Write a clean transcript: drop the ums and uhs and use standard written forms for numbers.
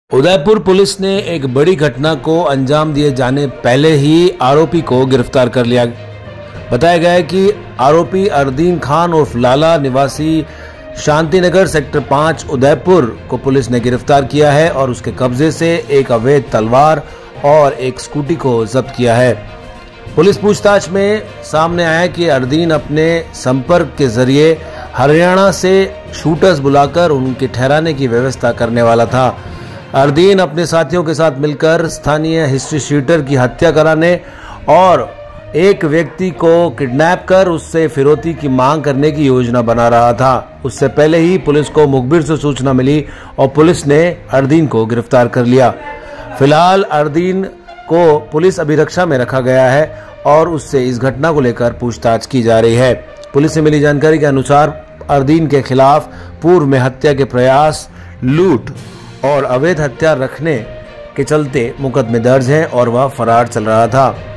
Udaipur police ने एक बड़ी घटना को अंजाम दिए जाने पहले ही आरोपी को गिरफ्तार कर लिया। बताया गया है कि आरोपी अरदीन खान उर्फ लाला निवासी शांतिनगर सेक्टर 5 उदयपुर को पुलिस ने गिरफ्तार किया है और उसके कब्जे से एक अवैध तलवार और एक स्कूटी को जब्त किया है। पुलिस पूछताछ में सामने आया कि अरदीन अपने संपर्क के जरिए हरियाणा से शूटर्स बुलाकर उनके ठहराने की व्यवस्था करने वाला था। अरदीन अपने साथियों के साथ मिलकर स्थानीय हिस्ट्री शीटर की हत्या कराने और एक व्यक्ति को किडनैप कर उससे फिरौती की मांग करने की योजना बना रहा था। उससे पहले ही पुलिस को मुखबिर से सूचना मिली और पुलिस ने अरदीन को गिरफ्तार कर लिया। फिलहाल अरदीन को पुलिस अभिरक्षा में रखा गया है और उससे इस घटना को लेकर पूछताछ की जा रही है। पुलिस से मिली जानकारी के अनुसार अरदीन के खिलाफ पूर्व में हत्या के प्रयास, लूट और अवैध हथियार रखने के चलते मुकदमे दर्ज हैं और वह फरार चल रहा था।